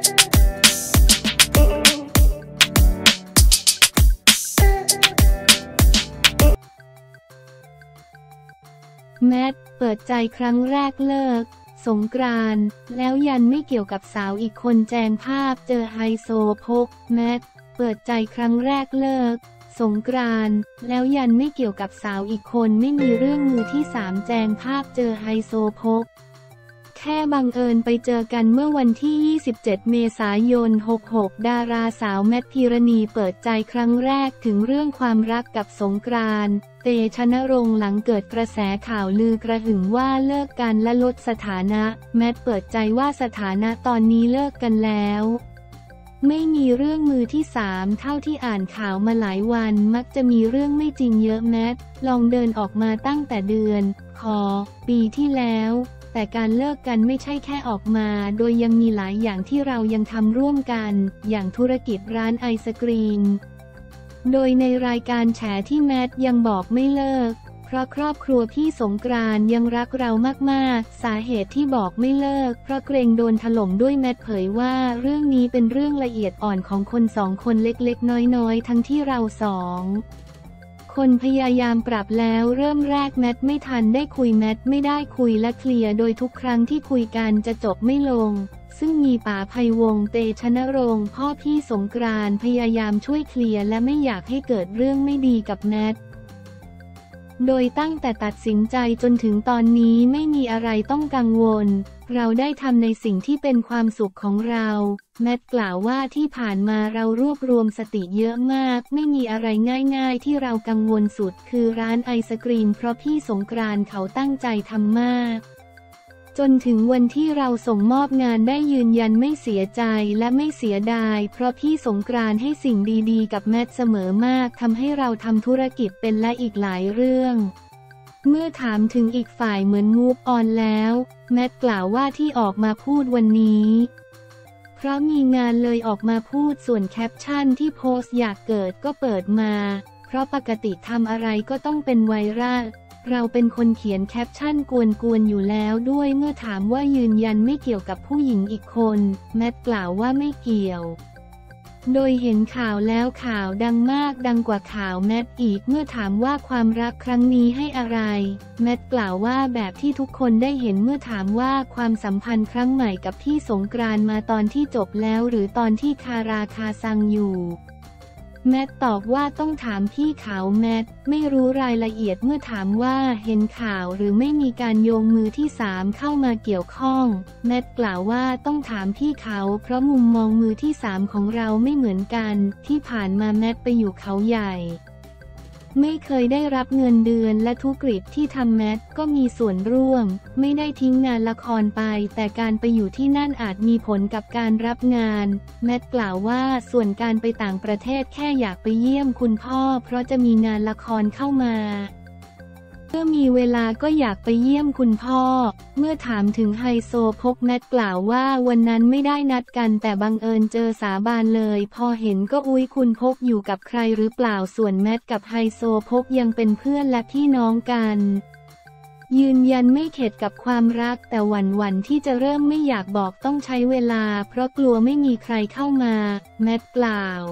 แมทเปิดใจครั้งแรกเลิกสงกรานต์แล้วยันไม่เกี่ยวกับสาวอีกคนแจงภาพเจอไฮโซพกแมทเปิดใจครั้งแรกเลิกสงกรานต์แล้วยันไม่เกี่ยวกับสาวอีกคนไม่มีเรื่องมือที่สามแจงภาพเจอไฮโซพกแค่บังเอิญไปเจอกันเมื่อวันที่ 27 เมษายน 66 ดาราสาวแมทพิรณีเปิดใจครั้งแรกถึงเรื่องความรักกับสงกรานต์ เตชะนรงค์หลังเกิดกระแสข่าวลือกระหึ่มว่าเลิกกันและลดสถานะแมทเปิดใจว่าสถานะตอนนี้เลิกกันแล้วไม่มีเรื่องมือที่สามเท่าที่อ่านข่าวมาหลายวันมักจะมีเรื่องไม่จริงเยอะแมทลองเดินออกมาตั้งแต่เดือนปีที่แล้วแต่การเลิกกันไม่ใช่แค่ออกมาโดยยังมีหลายอย่างที่เรายังทำร่วมกันอย่างธุรกิจร้านไอศกรีมโดยในรายการแฉที่แมทยังบอกไม่เลิกเพราะครอบครัวพี่สงกรานต์ยังรักเรามากๆสาเหตุที่บอกไม่เลิกเพราะเกรงโดนถล่มด้วยแมทเผยว่าเรื่องนี้เป็นเรื่องละเอียดอ่อนของคนสองคนเล็กๆน้อยๆทั้งที่เราสองคนพยายามปรับแล้วเริ่มแรกแมทไม่ทันได้คุยแมทไม่ได้คุยและเคลียร์โดยทุกครั้งที่คุยกันจะจบไม่ลงซึ่งมีป๋าไพวงศ์เตชะนรงค์พ่อพี่สงกรานต์พยายามช่วยเคลียร์และไม่อยากให้เกิดเรื่องไม่ดีกับแมทโดยตั้งแต่ตัดสินใจจนถึงตอนนี้ไม่มีอะไรต้องกังวลเราได้ทำในสิ่งที่เป็นความสุขของเราแมทกล่าวว่าที่ผ่านมาเรารวบรวมสติเยอะมากไม่มีอะไรง่ายๆที่เรากังวลสุดคือร้านไอศกรีมเพราะพี่สงกรานต์เขาตั้งใจทำมากจนถึงวันที่เราส่งมอบงานได้ยืนยันไม่เสียใจและไม่เสียดายเพราะพี่สงกรานต์ให้สิ่งดีๆกับแมทเสมอมากทำให้เราทำธุรกิจเป็นและอีกหลายเรื่องเมื่อถามถึงอีกฝ่ายเหมือนมูฟออนแล้วแมทกล่าวว่าที่ออกมาพูดวันนี้เพราะมีงานเลยออกมาพูดส่วนแคปชั่นที่โพสต์อยากเกิดก็เปิดมาเพราะปกติทำอะไรก็ต้องเป็นไวรัลเราเป็นคนเขียนแคปชั่นกวนๆอยู่แล้วด้วยเมื่อถามว่ายืนยันไม่เกี่ยวกับผู้หญิงอีกคนแมทกล่าวว่าไม่เกี่ยวโดยเห็นข่าวแล้วข่าวดังมากดังกว่าข่าวแมทอีกเมื่อถามว่าความรักครั้งนี้ให้อะไรแมทกล่าวว่าแบบที่ทุกคนได้เห็นเมื่อถามว่าความสัมพันธ์ครั้งใหม่กับพี่สงกรานต์มาตอนที่จบแล้วหรือตอนที่คาราคาซังอยู่แมทตอบว่าต้องถามพี่เขาแมทไม่รู้รายละเอียดเมื่อถามว่าเห็นข่าวหรือไม่มีการโยงมือที่สามเข้ามาเกี่ยวข้องแมทกล่าวว่าต้องถามพี่เขาเพราะมุมมองมือที่สามของเราไม่เหมือนกันที่ผ่านมาแมทไปอยู่เขาใหญ่ไม่เคยได้รับเงินเดือนและธุรกิจที่ทำแมทก็มีส่วนร่วมไม่ได้ทิ้งงานละครไปแต่การไปอยู่ที่นั่นอาจมีผลกับการรับงานแมทกล่าวว่าส่วนการไปต่างประเทศแค่อยากไปเยี่ยมคุณพ่อเพราะจะมีงานละครเข้ามาเมื่อมีเวลาก็อยากไปเยี่ยมคุณพ่อเมื่อถามถึงไฮโซพกแมทกล่าวว่าวันนั้นไม่ได้นัดกันแต่บังเอิญเจอสาบานเลยพอเห็นก็อุ๊ยคุณพกอยู่กับใครหรือเปล่าส่วนแมทกับไฮโซพกยังเป็นเพื่อนและพี่น้องกันยืนยันไม่เข็ดกับความรักแต่หวั่นที่จะเริ่มไม่อยากบอกต้องใช้เวลาเพราะกลัวไม่มีใครเข้ามาแมทกล่าว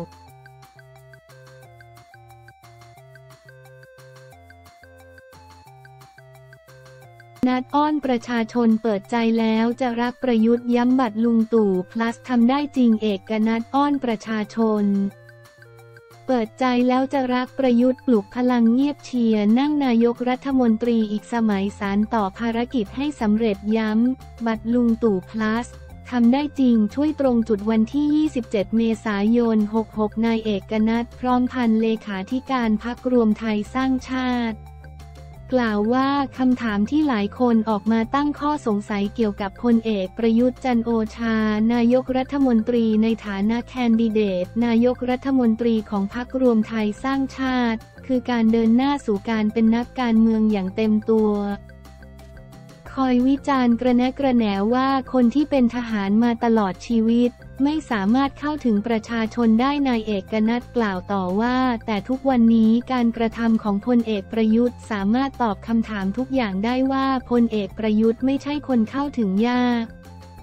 นัดอ้อนประชาชนเปิดใจแล้วจะรักประยุทธ์ย้ำบัตรลุงตู่ plus ทำได้จริงเอกนัดอ้อนประชาชนเปิดใจแล้วจะรักประยุทธ์ปลุกพลังเงียบเชียร์นั่งนายกรัฐมนตรีอีกสมัยสานต่อภารกิจให้สำเร็จย้ำบัตรลุงตู่ plus ทำได้จริงช่วยตรงจุดวันที่ 27 เมษายน 66 นายเอกนัดพร้อมพันเลขาธิการพรรครวมไทยสร้างชาติกล่าวว่าคำถามที่หลายคนออกมาตั้งข้อสงสัยเกี่ยวกับพลเอกประยุทธ์จันทร์โอชานายกรัฐมนตรีในฐานะแคนดิเดตนายกรัฐมนตรีของพรรครวมไทยสร้างชาติคือการเดินหน้าสู่การเป็นนักการเมืองอย่างเต็มตัวคอยวิจารณ์กระแนะกระแหนว่าคนที่เป็นทหารมาตลอดชีวิตไม่สามารถเข้าถึงประชาชนได้นายเอกนัทกล่าวต่อว่าแต่ทุกวันนี้การกระทำของพลเอกประยุทธ์สามารถตอบคำถามทุกอย่างได้ว่าพลเอกประยุทธ์ไม่ใช่คนเข้าถึงยากพ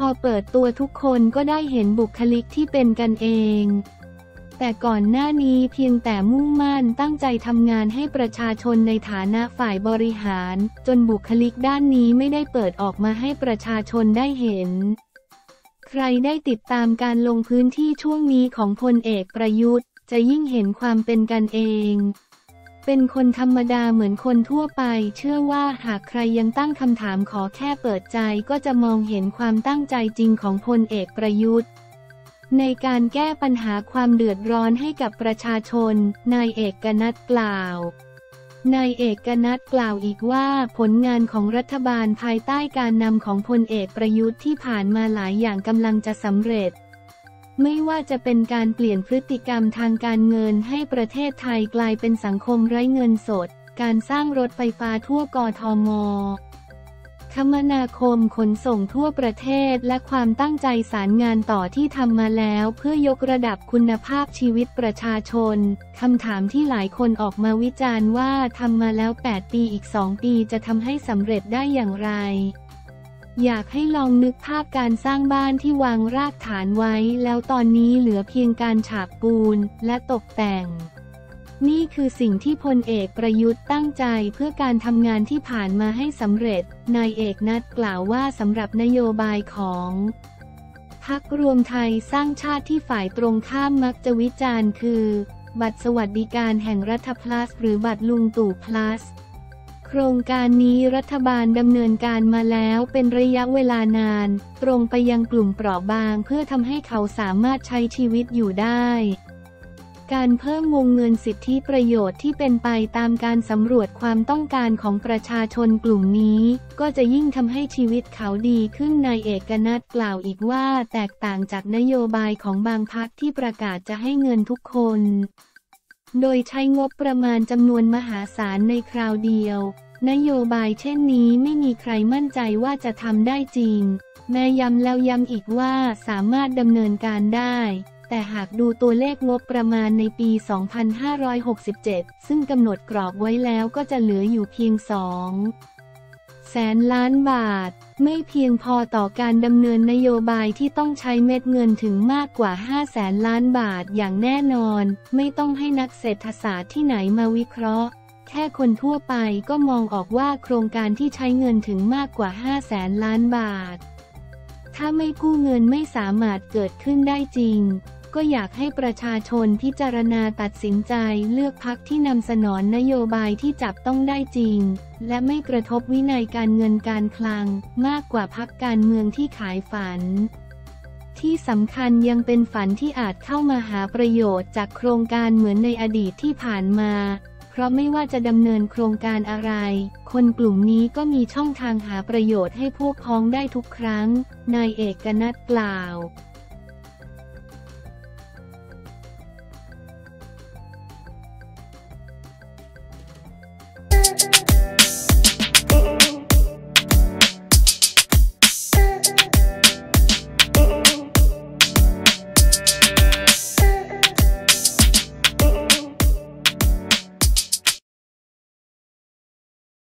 อเปิดตัวทุกคนก็ได้เห็นบุคลิกที่เป็นกันเองแต่ก่อนหน้านี้เพียงแต่มุ่งมั่นตั้งใจทำงานให้ประชาชนในฐานะฝ่ายบริหารจนบุคลิกด้านนี้ไม่ได้เปิดออกมาให้ประชาชนได้เห็นใครได้ติดตามการลงพื้นที่ช่วงนี้ของพลเอกประยุทธ์จะยิ่งเห็นความเป็นกันเองเป็นคนธรรมดาเหมือนคนทั่วไปเชื่อว่าหากใครยังตั้งคำถามขอแค่เปิดใจก็จะมองเห็นความตั้งใจจริงของพลเอกประยุทธ์ในการแก้ปัญหาความเดือดร้อนให้กับประชาชนนายเอกนัทกล่าวนายเอกนัทกล่าวอีกว่าผลงานของรัฐบาลภายใต้การนำของพลเอกประยุทธ์ที่ผ่านมาหลายอย่างกำลังจะสำเร็จไม่ว่าจะเป็นการเปลี่ยนพฤติกรรมทางการเงินให้ประเทศไทยกลายเป็นสังคมไร้เงินสดการสร้างรถไฟฟ้าทั่วกทม.คมนาคมขนส่งทั่วประเทศและความตั้งใจสารงานต่อที่ทำมาแล้วเพื่อยกระดับคุณภาพชีวิตประชาชนคำถามที่หลายคนออกมาวิจารณ์ว่าทำมาแล้ว8 ปีอีก2 ปีจะทำให้สำเร็จได้อย่างไรอยากให้ลองนึกภาพการสร้างบ้านที่วางรากฐานไว้แล้วตอนนี้เหลือเพียงการฉาบปูนและตกแต่งนี่คือสิ่งที่พลเอกประยุทธ์ตั้งใจเพื่อการทำงานที่ผ่านมาให้สำเร็จนายเอกนัทกล่าวว่าสำหรับนโยบายของพรรครวมไทยสร้างชาติที่ฝ่ายตรงข้ามมักจะวิจารณ์คือบัตรสวัสดิการแห่งรัฐ plus หรือบัตรลุงตู่ plusโครงการนี้รัฐบาลดำเนินการมาแล้วเป็นระยะเวลานานตรงไปยังกลุ่มเปราะบางเพื่อทำให้เขาสามารถใช้ชีวิตอยู่ได้การเพิ่มวงเงินสิทธิประโยชน์ที่เป็นไปตามการสำรวจความต้องการของประชาชนกลุ่มนี้ก็จะยิ่งทำให้ชีวิตเขาดีขึ้นนายเอกนัทกล่าวอีกว่าแตกต่างจากนโยบายของบางพรรคที่ประกาศจะให้เงินทุกคนโดยใช้งบประมาณจำนวนมหาศาลในคราวเดียวนโยบายเช่นนี้ไม่มีใครมั่นใจว่าจะทำได้จริงแม้ย้ำแล้วย้ำอีกว่าสามารถดำเนินการได้แต่หากดูตัวเลขงบประมาณในปี 2567 ซึ่งกำหนดกรอบไว้แล้วก็จะเหลืออยู่เพียง200,000 ล้านบาทไม่เพียงพอต่อการดำเนินนโยบายที่ต้องใช้เม็ดเงินถึงมากกว่า 500,000 ล้านบาทอย่างแน่นอนไม่ต้องให้นักเศรษฐศาสตร์ที่ไหนมาวิเคราะห์แค่คนทั่วไปก็มองออกว่าโครงการที่ใช้เงินถึงมากกว่า 500,000 ล้านบาทถ้าไม่กู้เงินไม่สามารถเกิดขึ้นได้จริงก็อยากให้ประชาชนพิจารณาตัดสินใจเลือกพรรคที่นำเสนอนโยบายที่จับต้องได้จริงและไม่กระทบวินัยการเงินการคลังมากกว่าพรรคการเมืองที่ขายฝันที่สำคัญยังเป็นฝันที่อาจเข้ามาหาประโยชน์จากโครงการเหมือนในอดีตที่ผ่านมาเพราะไม่ว่าจะดำเนินโครงการอะไรคนกลุ่มนี้ก็มีช่องทางหาประโยชน์ให้พวกพ้องได้ทุกครั้งนายเอกนัทกล่าว